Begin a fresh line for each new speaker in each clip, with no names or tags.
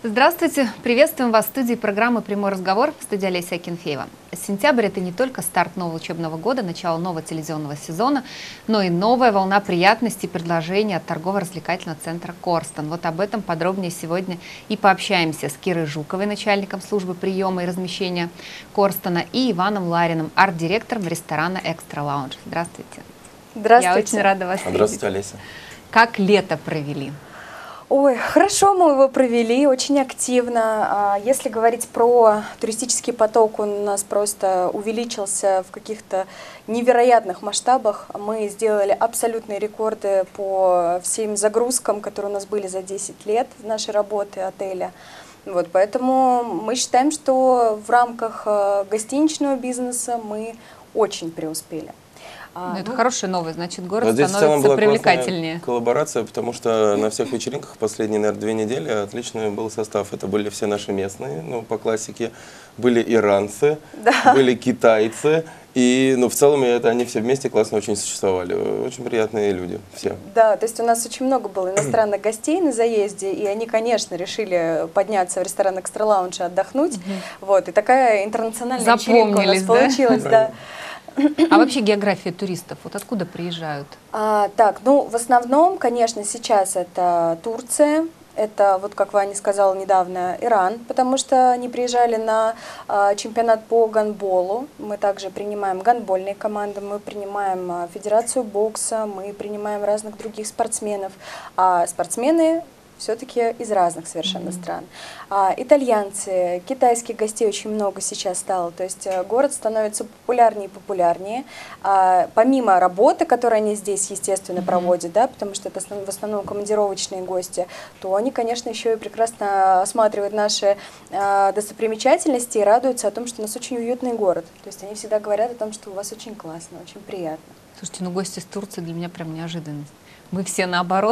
Здравствуйте! Приветствуем вас в студии программы «Прямой разговор», в студии Олеся Акинфеева. Сентябрь – это не только старт нового учебного года, начало нового телевизионного сезона, но и новая волна приятностей и предложений от торгово-развлекательного центра «Корстон». Вот об этом подробнее сегодня и пообщаемся с Кирой Жуковой, начальником службы приема и размещения «Корстона», и Иваном Лариным, арт-директором ресторана «Экстра Лаунж». Здравствуйте!
Здравствуйте!
Я очень рада вас видеть.
Здравствуйте, Олеся!
Как лето провели?
Ой, хорошо мы его провели, очень активно. Если говорить про туристический поток, он у нас просто увеличился в каких-то невероятных масштабах. Мы сделали абсолютные рекорды по всем загрузкам, которые у нас были за 10 лет нашей работы отеля. Вот, поэтому мы считаем, что в рамках гостиничного бизнеса мы очень преуспели.
Это хорошая новость, значит, город
вот здесь
становится привлекательнее.
Коллаборация, потому что на всех вечеринках последние, наверное, 2 недели отличный был состав. Это были все наши местные, ну, по классике, были иранцы, были китайцы, и, ну, в целом они все вместе классно очень существовали. Очень приятные люди все.
Да, то есть у нас очень много было иностранных гостей на заезде, и они, конечно, решили подняться в ресторан «Экстра Лаунж» и отдохнуть. Вот, и такая интернациональная вечеринка у нас получилась, да.
А вообще география туристов, вот откуда приезжают?
Так, ну, в основном, конечно, сейчас это Турция, это, вот как Ваня сказала недавно, Иран, потому что они приезжали на чемпионат по гандболу. Мы также принимаем гандбольные команды, мы принимаем федерацию бокса, мы принимаем разных других спортсменов. А спортсмены все-таки из разных совершенно стран. Итальянцы, китайских гостей очень много сейчас стало, то есть город становится популярнее и популярнее. Помимо работы, которую они здесь, естественно, проводят, да, потому что это в основном командировочные гости, то они, конечно, еще и прекрасно осматривают наши достопримечательности и радуются о том, что у нас очень уютный город. То есть они всегда говорят о том, что у вас очень классно, очень приятно.
Слушайте, ну гости из Турции для меня прям неожиданность. Мы все наоборот.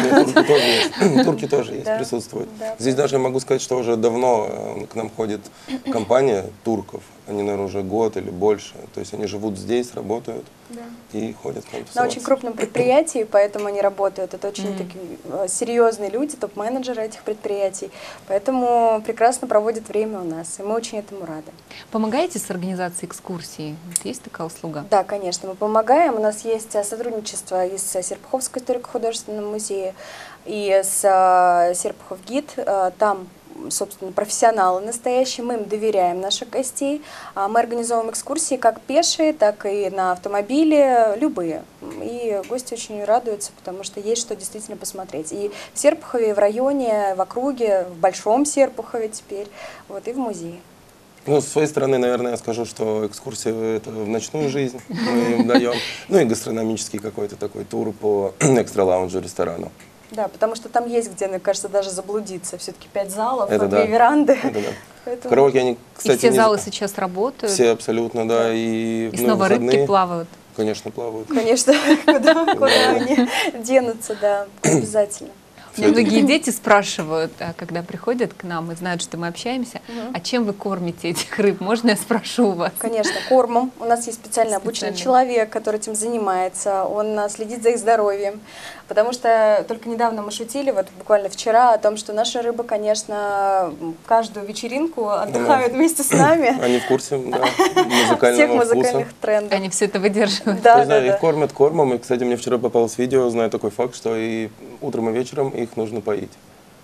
Турки тоже есть, присутствуют. Здесь даже я могу сказать, что уже давно к нам ходит компания турков. Они, наверное, уже год или больше. То есть они живут здесь, работают и ходят к нам тусоваться.
На очень крупном предприятии, поэтому они работают. Это очень такие серьезные люди, топ-менеджеры этих предприятий. Поэтому прекрасно проводят время у нас, и мы очень этому рады.
Помогаете с организацией экскурсий? Есть такая услуга?
Да, конечно, мы помогаем. У нас есть сотрудничество и с Серпуховским историко-художественным музеем, и с Серпухов гид. Там, собственно, профессионалы настоящие, мы им доверяем наших гостей. Мы организовываем экскурсии как пешие, так и на автомобиле, любые. И гости очень радуются, потому что есть что действительно посмотреть. И в Серпухове, и в районе, в округе, в Большом Серпухове теперь, вот, и в музее.
Ну, с своей стороны, наверное, я скажу, что экскурсия это в ночную жизнь мы им даем. Ну и гастрономический какой-то такой тур по Экстра Лаунжу ресторану.
Да, потому что там есть где, мне кажется, даже заблудиться. Все-таки 5 залов, 2
да.
веранды.
Это да.
Поэтому...
Караоке они, кстати,
и все залы сейчас работают?
Все абсолютно, да. И
снова рыбки плавают?
Конечно, плавают.
Конечно, куда они денутся, да, обязательно.
Мне многие дети спрашивают, когда приходят к нам и знают, что мы общаемся, а чем вы кормите этих рыб? Можно я спрошу у вас?
Конечно, кормом. У нас есть специально обученный человек, который этим занимается. Он следит за их здоровьем. Потому что только недавно мы шутили, вот буквально вчера, о том, что наши рыбы, конечно, каждую вечеринку отдыхают вместе с нами.
Они в курсе, да, музыкального
всех музыкальных трендов.
Они все это выдерживают.
Да, их кормят кормом. И, кстати, мне вчера попалось видео, знаю такой факт, что и утром, и вечером их нужно поить.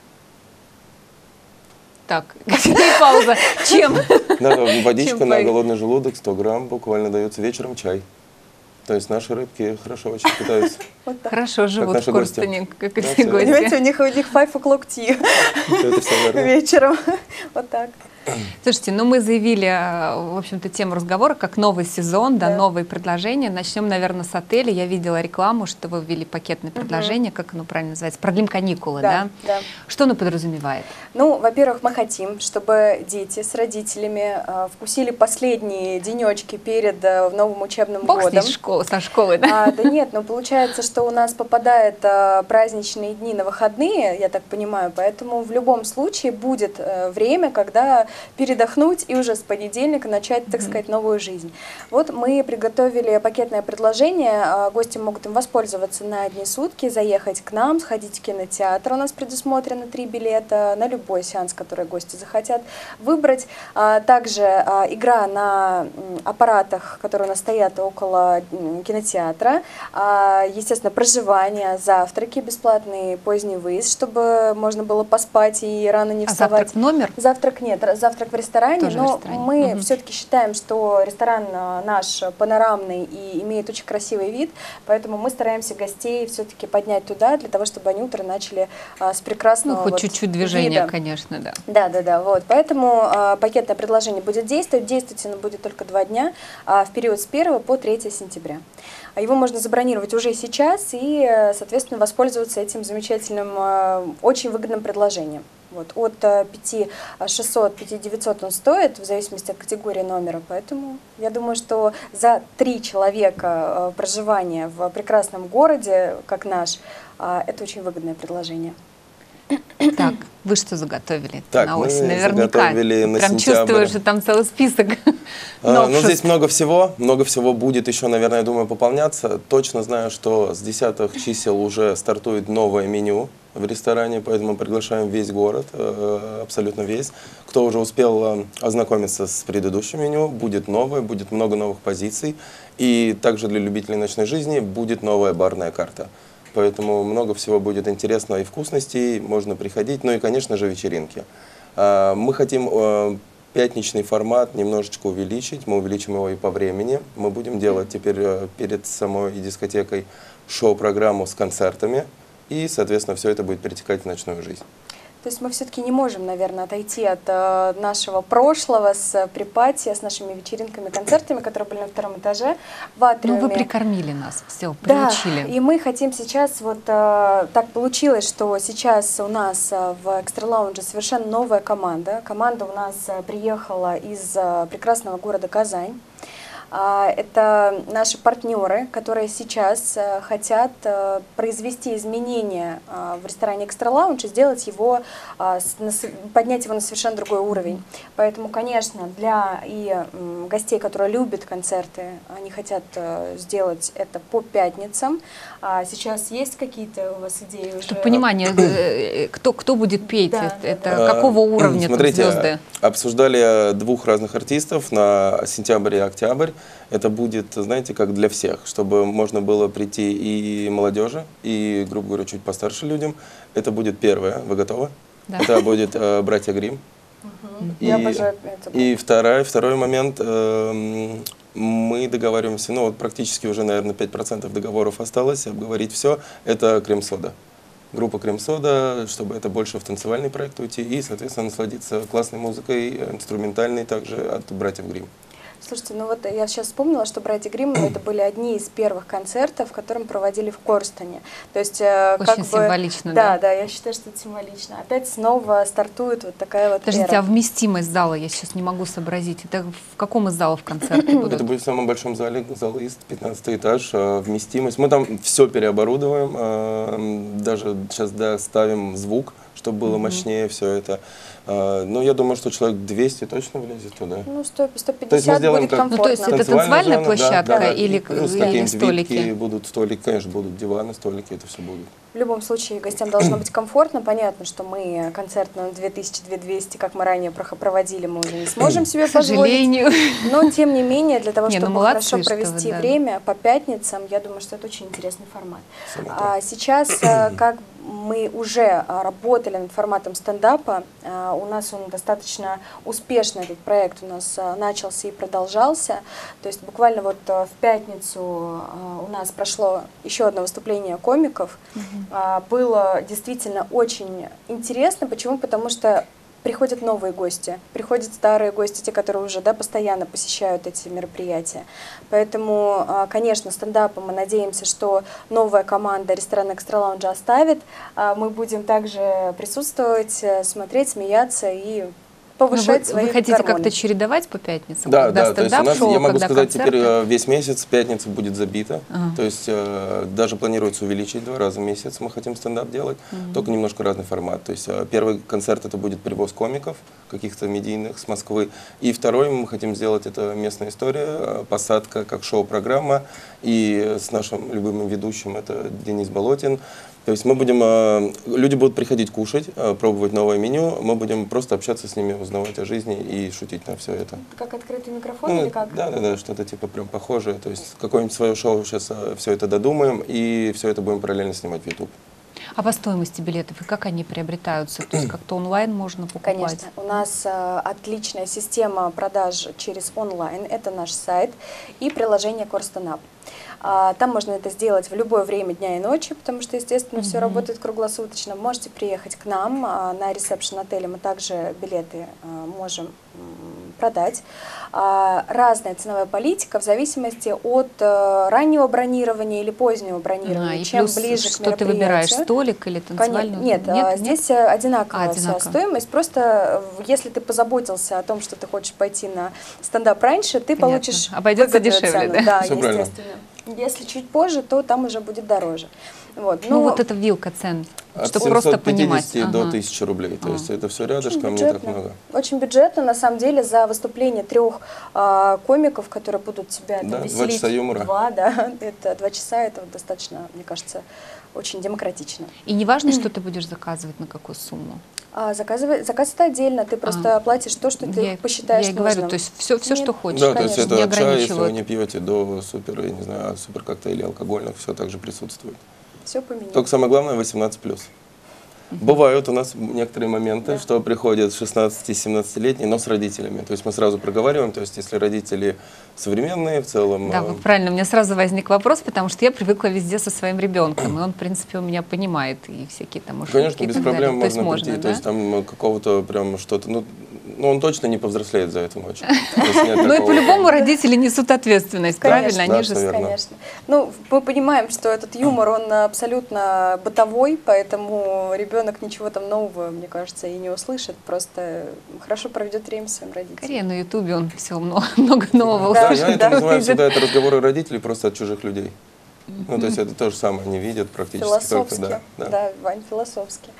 Так, пауза. Чем?
Да, водичка на голодный желудок, 100 грамм, буквально дается вечером чай. То есть наши рыбки хорошо очень питаются.
Хорошо живут в Корстоне, как и все гости.
Понимаете, у них 5 o'clock tea вечером. Вот так.
Слушайте, ну мы заявили, в общем-то, тему разговора как новый сезон, да, новые предложения. Начнем, наверное, с отеля. Я видела рекламу, что вы ввели пакетное предложение, как оно правильно называется, продлим каникулы, да?
Да.
Что оно подразумевает? Ну,
во-первых, мы хотим, чтобы дети с родителями вкусили последние денечки перед новым учебным годом.
Со школы, да?
Да нет, но получается, что у нас попадают праздничные дни на выходные, я так понимаю, поэтому в любом случае будет время, когда передохнуть и уже с понедельника начать, так сказать, новую жизнь. Вот мы приготовили пакетное предложение, гости могут им воспользоваться на одни сутки, заехать к нам, сходить в кинотеатр, у нас предусмотрено 3 билета на любой сеанс, который гости захотят выбрать. Также игра на аппаратах, которые у нас стоят около кинотеатра, естественно, проживание, завтраки, бесплатный поздний выезд, чтобы можно было поспать и рано не вставать.
Завтрак в номер?
Завтрак нет, завтрак в ресторане,
Тоже
но
в ресторане.
мы все-таки считаем, что ресторан наш панорамный и имеет очень красивый вид, поэтому мы стараемся гостей все-таки поднять туда, для того, чтобы они утро начали с прекрасного
Хоть чуть-чуть движения,
вида.
конечно, да.
Да, вот. Поэтому пакетное предложение будет действовать. Действовать оно будет только 2 дня, в период с 1 по 3 сентября. Его можно забронировать уже сейчас и, соответственно, воспользоваться этим замечательным, очень выгодным предложением. Вот. От 5600, 5900 он стоит, в зависимости от категории номера. Поэтому я думаю, что за 3 человека проживания в прекрасном городе, как наш, это очень выгодное предложение.
Так, вы что заготовили
Так,
на
мы
осень? Наверняка.
заготовили на
Прям
сентябрь.
чувствую, что там целый список
Ну,
новшеств.
здесь много всего будет еще, наверное, я думаю, пополняться. Точно знаю, что с 10 чисел уже стартует новое меню в ресторане, поэтому приглашаем весь город, абсолютно весь. Кто уже успел ознакомиться с предыдущим меню, будет новое, будет много новых позиций. И также для любителей ночной жизни будет новая барная карта. Поэтому много всего будет интересного и вкусностей, можно приходить, ну и, конечно же, вечеринки. Мы хотим пятничный формат немножечко увеличить, мы увеличим его и по времени. Мы будем делать теперь перед самой дискотекой шоу-программу с концертами, и, соответственно, все это будет перетекать в ночную жизнь.
То есть мы все-таки не можем, наверное, отойти от нашего прошлого с припати, с нашими вечеринками, концертами, которые были на 2-м этаже в атриуме.
Ну, вы прикормили нас, все,
Да,
приучили.
и мы хотим сейчас, вот так получилось, что сейчас у нас в Экстра Лаунже совершенно новая команда. Команда у нас приехала из прекрасного города Казань. Это наши партнеры, которые сейчас хотят произвести изменения в ресторане Экстра Лаунж и сделать его, поднять его на совершенно другой уровень. Поэтому, конечно, для гостей, которые любят концерты, они хотят сделать это по пятницам. Сейчас есть какие-то у вас идеи уже?
Чтобы понимание, кто будет петь,
Да,
это
да.
какого уровня там
Смотрите,
звезды?
обсуждали 2 разных артистов на сентябрь и октябрь. Это будет, знаете, как для всех, чтобы можно было прийти и молодежи, и, грубо говоря, чуть постарше людям. Это будет первое. Вы готовы?
Да.
Это будет «Братья Гримм».
Я обожаю это.
И второй момент. Мы договариваемся, ну вот практически уже, наверное, 5% договоров осталось, обговорить все. Это «Крем-сода». Группа «Крем-сода», чтобы это больше в танцевальный проект уйти и, соответственно, насладиться классной музыкой, инструментальной также от «Братьев Гримм».
Слушайте, ну вот я сейчас вспомнила, что «Братья Гримм» это были одни из первых концертов, которые мы проводили в Корстоне. То есть,
Очень символично, да?
Да, я считаю, что это символично. Опять снова стартует вот такая вот
Подождите,
эра.
а вместимость зала, я сейчас не могу сообразить. Это в каком из залов концерты будут?
Это будет в самом большом зале, зал ИСТ, 15 этаж, вместимость. Мы там все переоборудуем, даже сейчас доставим звук, чтобы было мощнее все это. Ну, я думаю, что человек 200 точно влезет туда.
Ну, 150
То есть мы сделаем
будет
как-
комфортно.
Ну, то есть это танцевальная площадка или
какие-нибудь
столики?
випки будут, столики, конечно, будут диваны, столики, это все будет.
В любом случае, гостям должно быть комфортно. Понятно, что мы концерт на 2000-2200, как мы ранее проводили, мы уже не сможем себе
К
позволить.
сожалению.
Но, тем не менее, для того,
Не, ну
чтобы
молодцы,
хорошо
что вы,
провести
да.
время по пятницам, я думаю, что это очень интересный формат.
Самое то.
Сейчас, как мы уже работали над форматом стендапа, у нас он достаточно успешно, этот проект у нас начался и продолжался. То есть буквально вот в пятницу у нас прошло еще одно выступление комиков. Было действительно очень интересно. Почему? Потому что приходят новые гости, приходят старые гости, те, которые уже постоянно посещают эти мероприятия. Поэтому, конечно, стендапом мы надеемся, что новая команда ресторана «Экстра Лаунжа» оставит. Мы будем также присутствовать, смотреть, смеяться и повышать
вы
свои
хотите
гормоны.
как-то чередовать по пятницам?
Да,
когда
да, то есть у нас,
стендап-шоу,
я могу
когда
сказать,
концерты?
теперь весь месяц пятница будет забита.
Ага.
То есть даже планируется увеличить 2 раза в месяц, мы хотим стендап делать, только немножко разный формат. То есть первый концерт это будет привоз комиков, каких-то медийных с Москвы. И второй мы хотим сделать, это местная история, посадка как шоу-программа. И с нашим любимым ведущим, это Денис Болотин. То есть мы будем, люди будут приходить кушать, пробовать новое меню, мы будем просто общаться с ними, узнавать о жизни и шутить на все это.
Как открытый микрофон
Ну,
или как?
да, что-то типа прям похожее. То есть какое-нибудь свое шоу сейчас все это додумаем и все это будем параллельно снимать в YouTube.
А по стоимости билетов и как они приобретаются? То есть как-то онлайн можно покупать?
Конечно. У нас отличная система продаж через онлайн. Это наш сайт и приложение Корстенап. Там можно это сделать в любое время дня и ночи, потому что, естественно, все работает круглосуточно. Можете приехать к нам на ресепшн отеля, мы также билеты можем продать. Разная ценовая политика в зависимости от раннего бронирования или позднего бронирования.
И
Чем
плюс,
ближе к
что ты
мероприятию.
выбираешь, столик или танцевальную?
Нет, здесь одинаковая вся
одинаково.
стоимость. Просто если ты позаботился о том, что ты хочешь пойти на стендап раньше, ты
Понятно.
получишь
Обойдется
выгодную
дешевле,
цену.
да?
Всё правильно.
Естественно. Если чуть позже, то там уже будет дороже. Вот.
Ну
Но
вот эта вилка цен,
От
чтобы просто
750
понимать.
до
Ага.
1000 рублей. То есть это все
очень
рядышком, не так
бюджетно.
много.
Очень бюджетно, на самом деле, за выступление 3 комиков, которые будут тебя
Да, 2
веселить.
часа юмора.
2, да, это 2 часа, это достаточно, мне кажется, очень демократично.
И не важно, что ты будешь заказывать, на какую сумму.
Заказ это отдельно, ты просто платишь то, что ты посчитаешь
я и говорю,
нужным.
то есть все,
Нет.
что хочешь,
Да, то есть
конечно,
это
не
от чая, если вы
ограничивают.
не пьете, до супер, я не знаю, супер коктейлей алкогольных, все также присутствует.
Все поменялось.
Только самое главное 18+. Бывают у нас некоторые моменты, что приходят 16-17-летние, но с родителями. То есть мы сразу проговариваем, то есть если родители современные в целом...
Да, вот правильно, у меня сразу возник вопрос, потому что я привыкла везде со своим ребенком, и он, в принципе, у меня понимает и всякие там шутки
Конечно,
и
без
так
проблем
далее.
можно прийти,
да?
то есть там какого-то прям что-то... Ну, он точно не повзрослеет за эту ночь.
Ну и по-любому родители несут ответственность,
Конечно.
правильно?
Да,
Они же
абсолютно.
Конечно. Ну, мы понимаем, что этот юмор, он абсолютно бытовой, поэтому ребенок ничего там нового, мне кажется, и не услышит, просто хорошо проведет время с своим родителем.
скорее на Ютубе он все много нового
Да,
Да,
услышит.
я это называю
увидит.
всегда, это разговоры родителей просто от чужих людей. Ну, то есть это то же самое, они видят практически только,
Философски.
да.
Да, Вань, философски.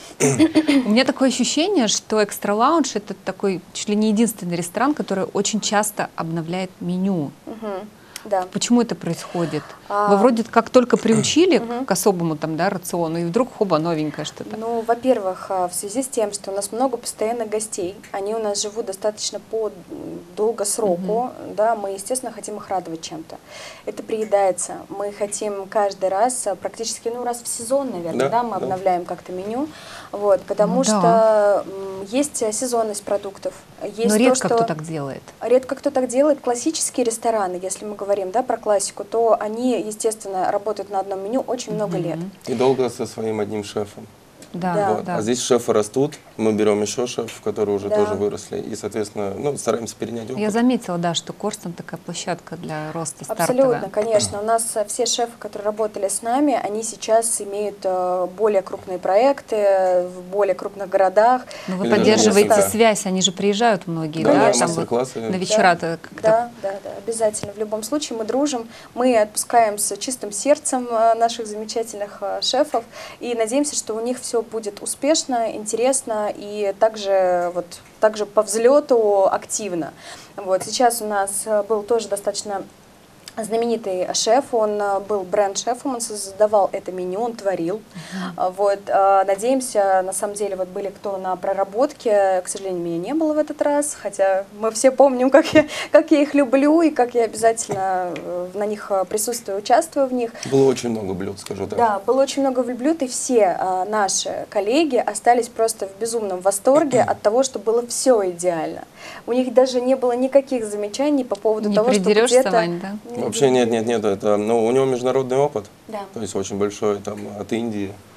У меня такое ощущение, что Экстра Лаунж — это такой чуть ли не единственный ресторан, который очень часто обновляет меню.
Да.
Почему это происходит? Вы вроде как только приучили к особому там, да, рациону, и вдруг хоба, новенькое что-то.
Ну, во-первых, в связи с тем, что у нас много постоянных гостей, они у нас живут достаточно по долгосроку, да, мы, естественно, хотим их радовать чем-то. Это приедается. Мы хотим каждый раз, практически, раз в сезон, наверное,
Да,
мы
да.
обновляем как-то меню, вот, потому
Ну да.
что есть сезонность продуктов. Есть
Но
то,
редко
что-
кто так делает.
Редко кто так делает. Классические рестораны, если мы говорим, да, про классику, то они, естественно, работают на одном меню очень много лет.
И долго со своим одним шефом.
Да,
Да.
Вот.
да.
А здесь шефы растут, мы берем еще шефов, которые уже
Да.
тоже выросли, и, соответственно, стараемся перенять опыт.
Я заметила, да, что Корстон такая площадка для роста
Абсолютно,
стартовая.
конечно. У нас все шефы, которые работали с нами, они сейчас имеют более крупные проекты в более крупных городах.
Но вы
Или даже
поддерживаете
несколько.
связь, они же приезжают многие,
Да,
да,
да,
там вот
мастер-классы.
на вечера-то как-то.
Да, обязательно. В любом случае мы дружим, мы отпускаем с чистым сердцем наших замечательных шефов и надеемся, что у них все будет успешно, интересно и также по взлету активно. Вот. Сейчас у нас был тоже достаточно знаменитый шеф, он был бренд-шефом, он создавал это меню, он творил. Вот, надеемся, на самом деле, были кто на проработке, к сожалению, меня не было в этот раз, хотя мы все помним, как я их люблю и как я обязательно на них присутствую, участвую в них.
Было очень много блюд, скажу так.
Да, было очень много блюд, и все наши коллеги остались просто в безумном восторге от того, что было все идеально. У них даже не было никаких замечаний по поводу
Не
того, что
придерешься,
где-то...
Вань, да?
Вообще нет, это, у него международный опыт,
Да.
то есть очень большой, там, от Индии.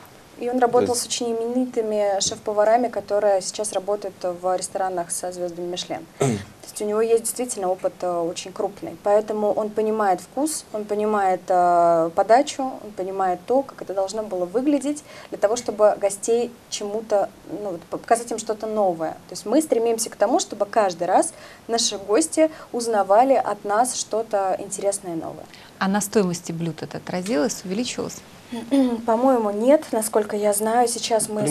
И он работал с очень именитыми шеф-поварами, которые сейчас работают в ресторанах со звездами Мишлен. То есть у него есть действительно опыт очень крупный. Поэтому он понимает вкус, он понимает подачу, он понимает то, как это должно было выглядеть, для того, чтобы гостей чему-то, ну, показать им что-то новое. То есть мы стремимся к тому, чтобы каждый раз наши гости узнавали от нас что-то интересное и новое.
А на стоимости блюд это отразилось, увеличилось?
По-моему, нет, насколько я знаю. Сейчас мы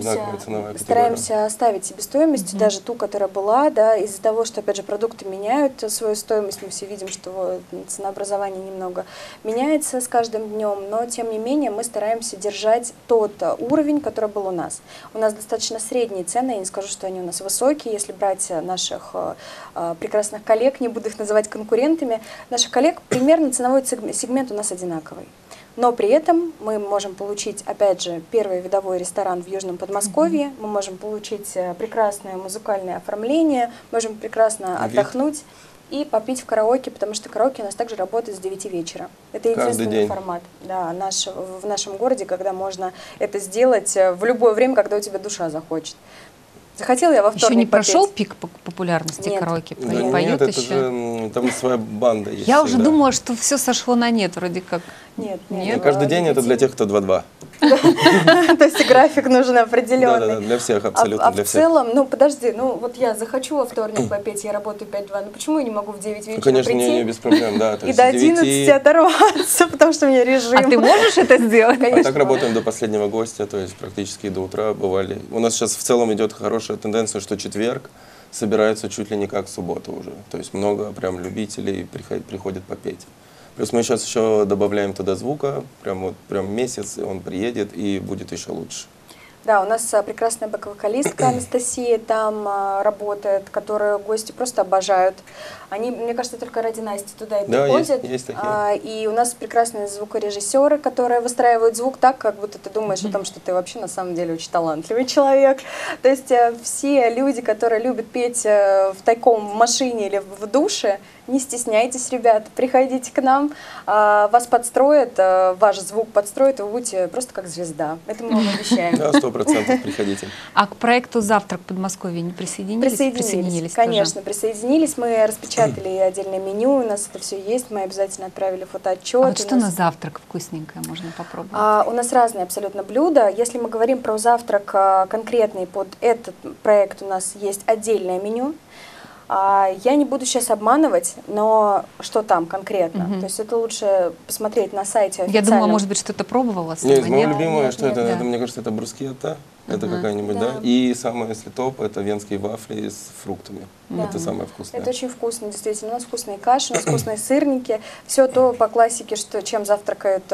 стараемся оставить себестоимость, даже ту, которая была, да, из-за того, что, опять же, продукты меняют свою стоимость, мы все видим, что ценообразование немного меняется с каждым днем, но, тем не менее, мы стараемся держать тот уровень, который был у нас. У нас достаточно средние цены, я не скажу, что они у нас высокие, если брать наших прекрасных коллег, не буду их называть конкурентами, наших коллег, примерно ценовой сегмент у нас одинаковый. Но при этом мы можем получить, опять же, первый видовой ресторан в Южном Подмосковье, мы можем получить прекрасное музыкальное оформление, можем прекрасно отдохнуть и попить в караоке, потому что караоке у нас также работает с 9 вечера. Это единственный формат, да, в нашем городе, когда можно это сделать в любое время, когда у тебя душа захочет. Захотела я во вторник
еще не
попеть.
Прошел пик популярности караоке?
Да нет, это же, там своя банда есть.
Я уже думала, что все сошло на нет, вроде как.
Нет.
Каждый день это для тех, кто 2-2.
То есть график нужен определенный.
Да, для всех, абсолютно для всех.
А в целом, ну подожди, ну вот я захочу во вторник попеть, я работаю 5-2, ну почему я не могу в 9 вечера
конечно,
прийти?
не без проблем, да.
И до 11 оторваться, потому что у меня режим.
А ты можешь это сделать?
А так работаем до последнего гостя, то есть практически до утра бывали. У нас сейчас в целом идет хорошая тенденция, что четверг собираются чуть ли не как суббота уже. То есть много прям любителей приходят попеть. Плюс мы сейчас еще добавляем туда звука, прям месяц, он приедет и будет еще лучше.
Да, у нас прекрасная бэк-вокалистка Анастасия там работает, которую гости просто обожают. Они, мне кажется, только ради Насти туда и приходят.
Да, есть такие.
И у нас прекрасные звукорежиссеры, которые выстраивают звук так, как будто ты думаешь о том, что ты вообще на самом деле очень талантливый человек. То есть все люди, которые любят петь втайком в машине или в душе, не стесняйтесь, ребят, приходите к нам, вас подстроят, ваш звук подстроят, и вы будете просто как звезда. Это мы вам обещаем.
Да, 100% приходите.
А к проекту «Завтрак в Подмосковье» не присоединились?
Присоединились, конечно, присоединились. Мы распечатали отдельное меню, у нас это все есть, мы обязательно отправили фотоотчет.
А вот что на завтрак вкусненькое можно попробовать?
У нас разные абсолютно блюда. Если мы говорим про завтрак конкретный под этот проект, у нас есть отдельное меню. Я не буду сейчас обманывать, но что там конкретно? То есть это лучше посмотреть на сайте официально.
Я думала, может быть, что-то пробовала.
Нет, мое любимое, что это, мне кажется, это брускетта, это какая-нибудь, да. И самое, если топ, это венские вафли с фруктами. Это самое вкусное.
Это очень вкусно, действительно. У нас вкусные каши, у нас вкусные сырники. Все то по классике, чем завтракает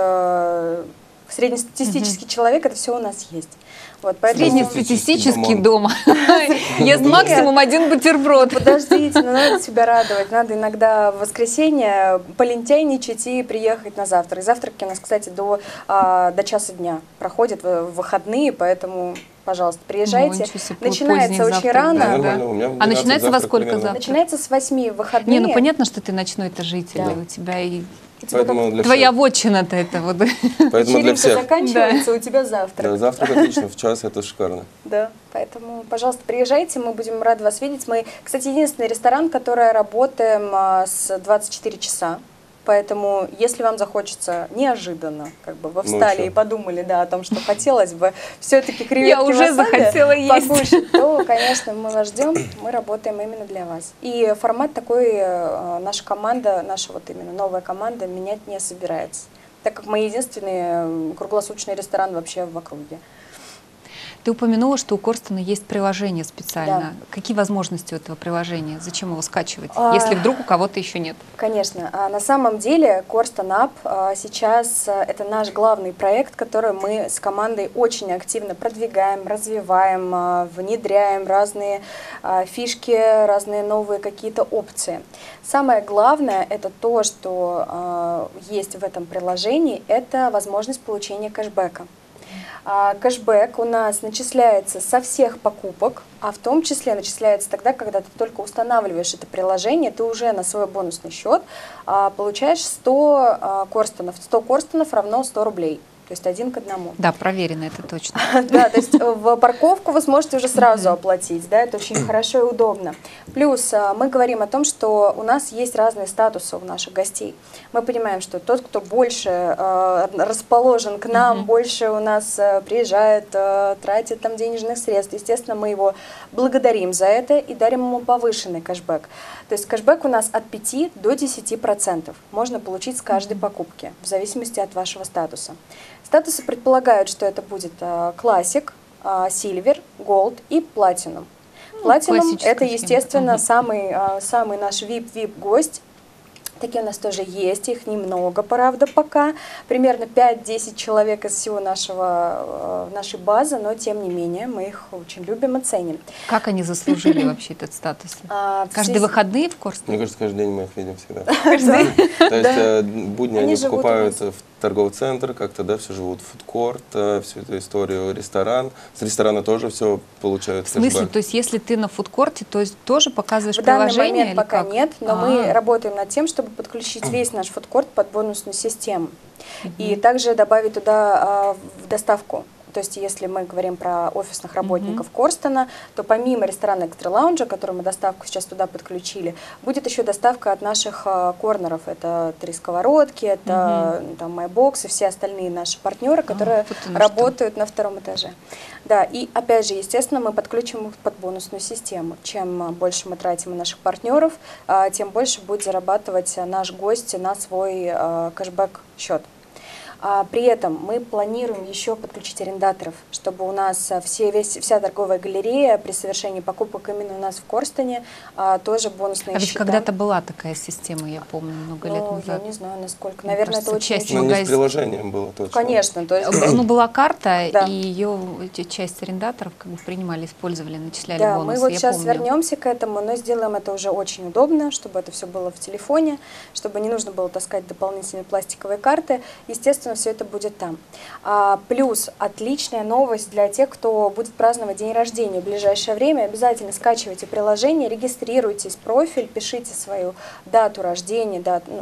среднестатистический человек, это все у нас есть. Вот,
среднестатистический дома. Ест максимум один бутерброд.
Подождите, надо себя радовать. Надо иногда в воскресенье полентяйничать и приехать на завтрак. Завтраки у нас, кстати, до часа дня проходят в выходные, поэтому, пожалуйста, приезжайте. Начинается очень рано.
А начинается во сколько завтрак?
Начинается с 8 в выходные.
Не, ну понятно, что ты ночной-то житель, у тебя и...
Поэтому
твоя вотчина-то это вот.
Поэтому для всех.
Заканчивается, у тебя завтрак.
Да, завтрак отлично, в час это шикарно.
Да, поэтому, пожалуйста, приезжайте, мы будем рады вас видеть. Мы, кстати, единственный ресторан, который работаем с 24 часа. Поэтому, если вам захочется неожиданно, как бы вы встали и подумали, да, о том, что хотелось бы все-таки креветки
я уже захотела есть,
покушать, то, конечно, мы вас ждем, мы работаем именно для вас. И формат такой наша команда, наша вот именно новая команда менять не собирается, так как мы единственный круглосуточный ресторан вообще в округе.
Ты упомянула, что у Корстона есть приложение специально. Да. Какие возможности у этого приложения? Зачем его скачивать, если вдруг у кого-то еще нет?
Конечно. На самом деле Corsten App сейчас это наш главный проект, который мы с командой очень активно продвигаем, развиваем, внедряем разные фишки, разные новые какие-то опции. Самое главное это то, что есть в этом приложении, это возможность получения кэшбэка. Кэшбэк у нас начисляется со всех покупок, а в том числе начисляется тогда, когда ты только устанавливаешь это приложение, ты уже на свой бонусный счет получаешь 100 корстонов. 100 корстонов равно 100 рублей. то есть 1 к 1.
Да, проверено это точно.
Да, то есть в парковку вы сможете уже сразу оплатить, да, это очень хорошо и удобно. Плюс мы говорим о том, что у нас есть разные статусы у наших гостей. Мы понимаем, что тот, кто больше расположен к нам, больше у нас приезжает, тратит там денежных средств, естественно, мы его благодарим за это и дарим ему повышенный кэшбэк. То есть кэшбэк у нас от 5 до 10% можно получить с каждой покупки, в зависимости от вашего статуса. Статусы предполагают, что это будет Classic, Silver, Gold и Platinum. Platinum – это, естественно, самый наш VIP-гость. Такие у нас тоже есть, их немного, правда, пока. Примерно 5-10 человек из всего нашей базы, но тем не менее мы их очень любим и ценим.
Как они заслужили вообще этот статус? Каждые выходные в Корстене?
Мне кажется, каждый день мы их видим всегда. То есть будни они покупают в торговый центр, как-то, да, все живут в фудкорт, всю эту историю, ресторан. С ресторана тоже все получают.
В смысле? То есть если ты на фудкорте, то есть тоже показываешь приложение?
В данный момент пока нет, но мы работаем над тем, чтобы подключить весь наш фудкорт под бонусную систему. И также добавить туда в доставку. То есть, если мы говорим про офисных работников Корстена, то помимо ресторана Экстра Лаунжа, который мы доставку сейчас туда подключили, будет еще доставка от наших корнеров. Это 3 сковородки, это там MyBox и все остальные наши партнеры, которые работают на 2-м этаже. Да, и опять же, естественно, мы подключим их под бонусную систему. Чем больше мы тратим на наших партнеров, тем больше будет зарабатывать наш гость на свой кэшбэк-счет. При этом мы планируем еще подключить арендаторов, чтобы у нас вся торговая галерея при совершении покупок именно у нас в Корстене тоже бонусные счета.
А ведь когда-то была такая система, я помню, много лет назад.
Я не знаю, насколько. Наверное, это очень...
Ну, не с приложением было точно.
Конечно. То есть...
Ну, была карта, и ее часть арендаторов как бы принимали, использовали, начисляли бонусы.
Да, мы вот сейчас вернемся к этому, но сделаем это уже очень удобно, чтобы это все было в телефоне, чтобы не нужно было таскать дополнительные пластиковые карты. Естественно, все это будет там. Плюс отличная новость для тех, кто будет праздновать день рождения в ближайшее время. Обязательно скачивайте приложение, регистрируйтесь в профиль, пишите свою дату рождения,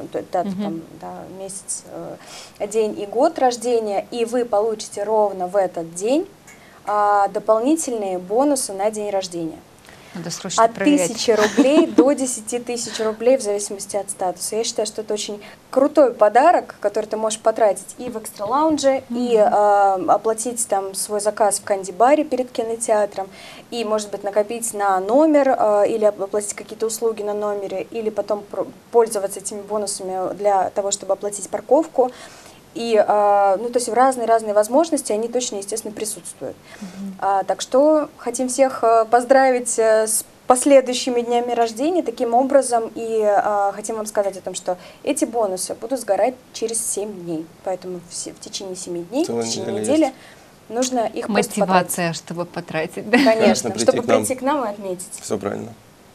месяц, день и год рождения, и вы получите ровно в этот день дополнительные бонусы на день рождения. От 1000 рублей до 10 тысяч рублей в зависимости от статуса. Я считаю, что это очень крутой подарок, который ты можешь потратить и в Экстра Лаунже, и оплатить там свой заказ в канди-баре перед кинотеатром, и, может быть, накопить на номер, или оплатить какие-то услуги на номере, или потом пользоваться этими бонусами для того, чтобы оплатить парковку. И, то есть разные возможности, они точно, естественно, присутствуют. Так что хотим всех поздравить с последующими днями рождения таким образом. И хотим вам сказать о том, что эти бонусы будут сгорать через 7 дней. Поэтому в течение 7 дней, в течение недели нужно их
мотивация, чтобы потратить. Да?
Конечно, чтобы прийти к нам и отметить.
Все правильно.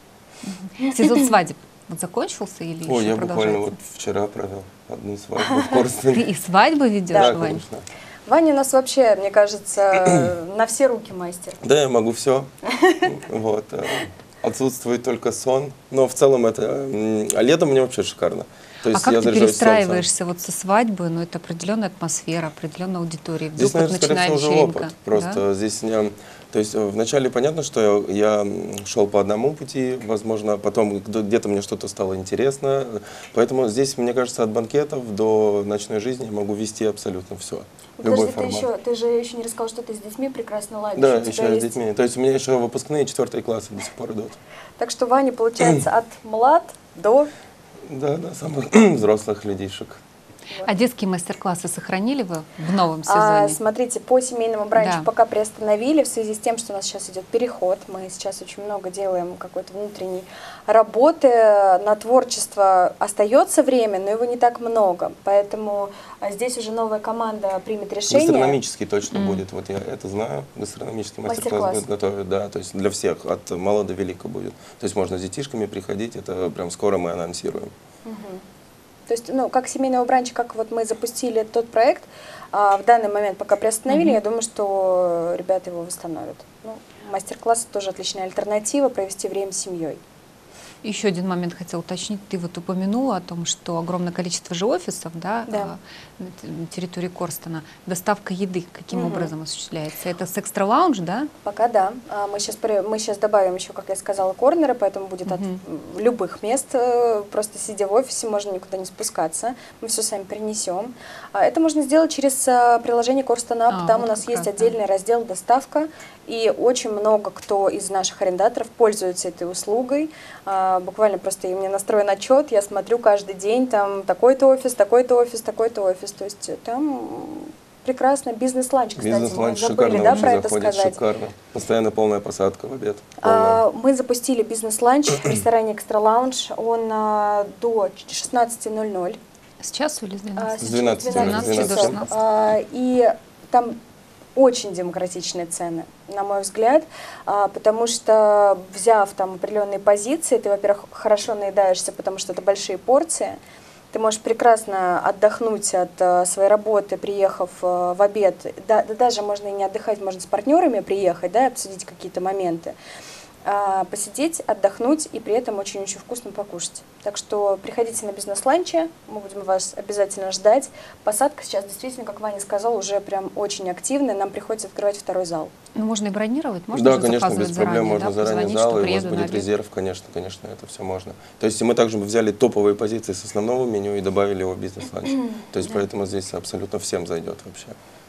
Сезон свадеб закончился или еще
я
продолжается?
буквально вот вчера провел одну свадьбу в Корстене.
Ты и свадьбы ведешь,
Да,
Вань?
конечно.
Ваня у нас вообще, мне кажется, на все руки мастер.
Да, я могу все. Вот. Отсутствует только сон. Но в целом это... А летом мне вообще шикарно. То есть
как
я
ты
заряжаюсь
перестраиваешься вот со свадьбы? Ну, это определенная атмосфера, определенная аудитория. Вдруг
здесь, наверное, скорее всего, уже
вечеринка.
опыт. Просто
Да?
здесь... То есть вначале понятно, что я шел по одному пути, возможно, потом где-то мне что-то стало интересно. Поэтому здесь, мне кажется, от банкетов до ночной жизни я могу вести абсолютно все. Любой формат.
Ты же еще не рассказал, что ты с детьми прекрасно ладишь.
Да, еще с детьми. То есть у меня еще выпускные 4 классы до сих пор идут.
Так что Ваня, получается, от млад до...
Да, самых взрослых людишек.
А детские мастер-классы сохранили вы в новом сезоне?
Смотрите, по семейному бранчу пока приостановили в связи с тем, что у нас сейчас идет переход. Мы сейчас очень много делаем какой-то внутренней работы. На творчество остается время, но его не так много. Поэтому здесь уже новая команда примет решение.
Гастрономический точно будет, вот я это знаю. Гастрономический мастер-класс будет готовить, да, то есть для всех, от мала до велика будет. То есть можно с детишками приходить, это прям скоро мы анонсируем.
То есть, как семейного бранча, как вот мы запустили тот проект, в данный момент пока приостановили, я думаю, что ребята его восстановят. Мастер-класс тоже отличная альтернатива, провести время с семьей.
Еще один момент хотела уточнить. Ты вот упомянула о том, что огромное количество же офисов, да,
Да.
на территории Корстона. Доставка еды каким образом осуществляется? Это с экстра лаунж, да?
Пока да. Мы сейчас добавим еще, как я сказала, корнеры, поэтому будет от любых мест. Просто сидя в офисе, можно никуда не спускаться. Мы все сами принесем. Это можно сделать через приложение Корстон Ап. Там
вот
у нас
как
есть
раз, да.
отдельный раздел «Доставка». И очень много кто из наших арендаторов пользуется этой услугой. Буквально просто и мне настроен отчет, я смотрю каждый день, там такой-то офис, такой-то офис, такой-то офис. То есть там прекрасно. Бизнес-ланч, кстати,
Бизнес-ланч
мы забыли,
шикарно
да,
вообще
про это
заходит,
сказать.
шикарно. Постоянно полная посадка в обед. Полная.
Мы запустили бизнес-ланч в ресторане «Экстра Лаунж». Он до 16:00.
С часу или с 12?
С 12
до
часов.
16.
И там очень демократичные цены, на мой взгляд, потому что, взяв там определенные позиции, ты, во-первых, хорошо наедаешься, потому что это большие порции, ты можешь прекрасно отдохнуть от своей работы, приехав в обед, даже можно и не отдыхать, можно с партнерами приехать, да, обсудить какие-то моменты, посидеть, отдохнуть и при этом очень-очень вкусно покушать. Так что приходите на бизнес-ланчи, мы будем вас обязательно ждать. Посадка сейчас действительно, как Ваня сказал, уже прям очень активная, нам приходится открывать второй зал.
Ну, можно и бронировать, можно
Да,
же
конечно,
заказывать
без проблем
заранее,
можно
да,
заранее
позвонить,
зал,
что
и у вас
приеду на
будет
обед.
резерв, конечно, это все можно. То есть мы также взяли топовые позиции с основного меню и добавили его в бизнес-ланч. То есть поэтому здесь абсолютно всем зайдет вообще.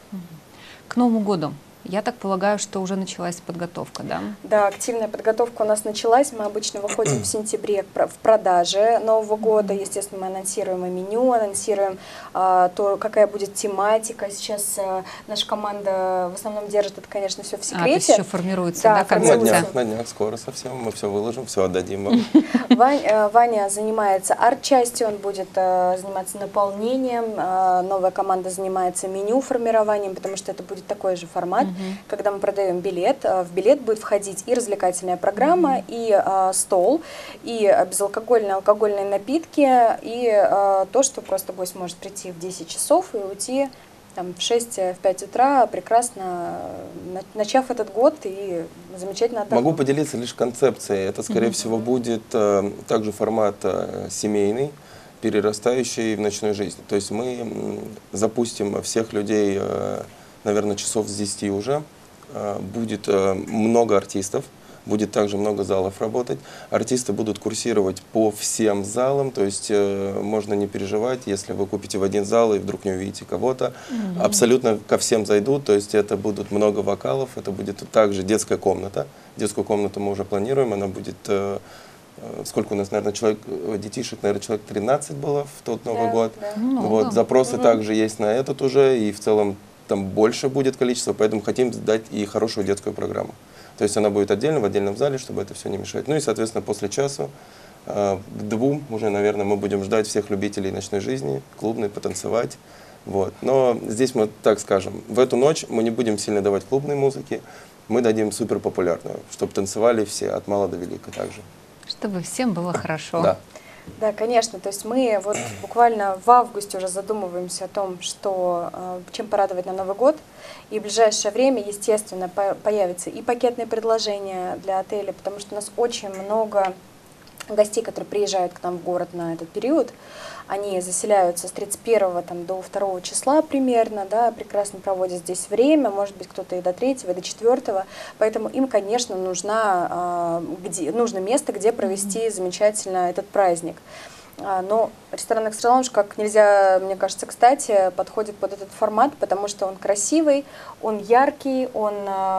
К Новому году, я так полагаю, что уже началась подготовка, да?
Да, активная подготовка у нас началась. Мы обычно выходим в сентябре в продаже Нового года. Естественно, мы анонсируем и меню, анонсируем то, какая будет тематика. Сейчас наша команда в основном держит это, конечно, все в
То есть
секрете.
еще формируется,
Да,
да, концепция?
На днях, скоро совсем, мы все выложим, все отдадим вам.
Ваня занимается арт-частью, он будет заниматься наполнением. Новая команда занимается меню формированием, потому что это будет такой же формат. Когда мы продаем билет, в билет будет входить и развлекательная программа, и стол, и безалкогольные, алкогольные напитки, и то, что просто гость может прийти в 10 часов и уйти там, в 5 утра, прекрасно начав этот год и замечательно отдохнув.
Могу поделиться лишь концепцией. Это, скорее всего, будет также формат семейный, перерастающий в ночную жизнь. То есть мы запустим всех людей, наверное, часов с 10 уже. Будет много артистов, будет также много залов работать. Артисты будут курсировать по всем залам, то есть можно не переживать, если вы купите в один зал и вдруг не увидите кого-то. Абсолютно ко всем зайдут, то есть это будут много вокалов, это будет также детская комната. Детскую комнату мы уже планируем, она будет... Сколько у нас, наверное, детишек, наверное, человек 13 было в тот Новый год.
Да.
Вот, запросы также есть на этот уже, и в целом там больше будет количество, поэтому хотим дать и хорошую детскую программу. То есть она будет отдельно, в отдельном зале, чтобы это все не мешать. Ну и, соответственно, после часу, к 2 уже, наверное, мы будем ждать всех любителей ночной жизни, клубной, потанцевать. Вот. Но здесь мы так скажем, в эту ночь мы не будем сильно давать клубной музыки, мы дадим супер популярную, чтобы танцевали все от мала до велика также.
Чтобы всем было хорошо.
Да.
Да, конечно. То есть мы вот буквально в августе уже задумываемся о том, что, чем порадовать на Новый год. И в ближайшее время, естественно, появятся и пакетные предложения для отеля, потому что у нас очень много гостей, которые приезжают к нам в город на этот период. Они заселяются с 31 там, до 2 числа примерно, да, прекрасно проводят здесь время, может быть, кто-то и до 3, и до 4. Поэтому им, конечно, нужно место, где провести замечательно этот праздник. Но ресторан «Экстра Лаунж» как нельзя, мне кажется, кстати, подходит под этот формат, потому что он красивый, он яркий, он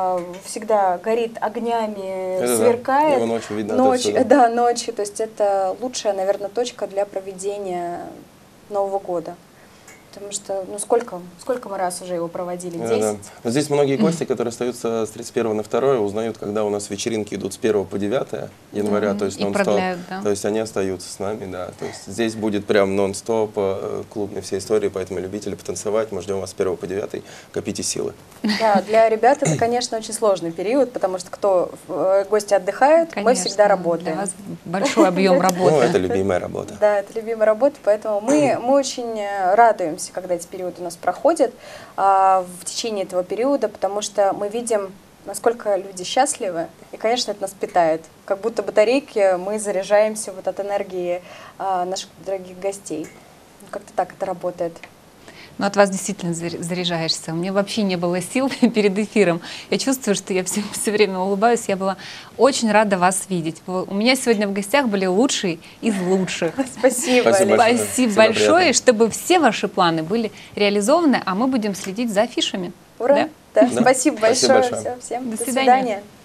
всегда горит огнями,
Это
сверкает.
Да. Его ночью видно отсюда.
Да, ночью. То есть это лучшая, наверное, точка для проведения Нового года. Потому что, ну сколько мы раз уже его проводили? 10?
Да. Но здесь многие гости, которые остаются с 31 на 2, узнают, когда у нас вечеринки идут с 1 по 9 января, то есть
И
нон-стоп.
продляют, да.
То есть они остаются с нами, да. То есть здесь будет прям нон-стоп клубной всей истории, поэтому любители потанцевать, мы ждем вас с 1 по 9, копите силы.
Да, для ребят это, конечно, очень сложный период, потому что гости отдыхают, мы
Конечно,
всегда работаем.
Для вас большой объем
Ну,
работы.
это любимая работа.
Да, это любимая работа, поэтому мы очень радуемся, когда эти периоды у нас проходят в течение этого периода, потому что мы видим насколько люди счастливы. И, конечно, это нас питает. Как будто батарейки, мы заряжаемся вот от энергии наших дорогих гостей. Как-то так это работает.
Ну, от вас действительно заряжаешься. У меня вообще не было сил перед эфиром. Я чувствую, что я все время улыбаюсь. Я была очень рада вас видеть. У меня сегодня в гостях были лучшие из лучших.
Спасибо.
Спасибо большое, чтобы все ваши планы были реализованы, а мы будем следить за афишами.
Ура! Да? Да. Спасибо большое.
Спасибо большое.
Всем
до
свидания.